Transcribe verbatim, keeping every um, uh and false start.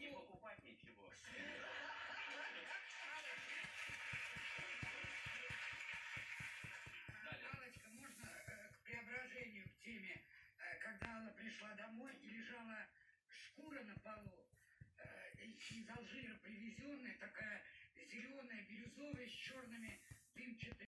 Не покупать ничего. Аллочка, можно э, к преображению, к теме, э, когда Алла пришла домой и лежала шкура на полу, э, из Алжира привезенная, такая зеленая, бирюзовая, с черными дымчатыми